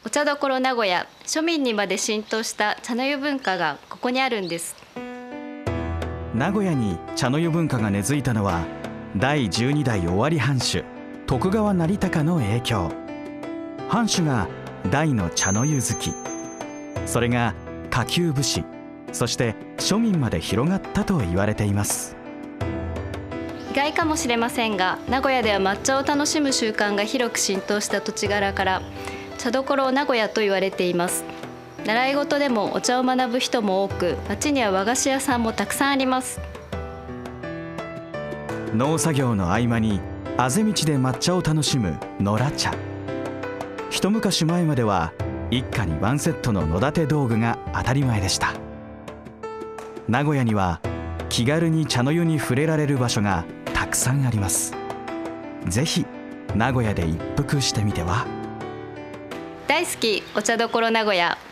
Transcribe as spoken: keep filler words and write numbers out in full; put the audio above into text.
お茶どころ名古屋、庶民にまで浸透した茶の湯文化がここにあるんです。 名古屋に茶の湯文化が根付いたのはだいじゅうにだい尾張藩主徳川成高の影響。藩主が大の茶の湯好き、それが下級武士、そして庶民まで広がったと言われています。 意外かもしれませんが、名古屋では抹茶を楽しむ習慣が広く浸透した土地柄から茶どころ名古屋と言われています。習い事でもお茶を学ぶ人も多く、町には和菓子屋さんもたくさんあります。 農作業の合間にあぜ道で抹茶を楽しむ野良茶。一昔前までは一家にワンセットの野立て道具が当たり前でした。名古屋には気軽に茶の湯に触れられる場所がたくさんあります。ぜひ名古屋で一服してみては。 大好きお茶どころ名古屋。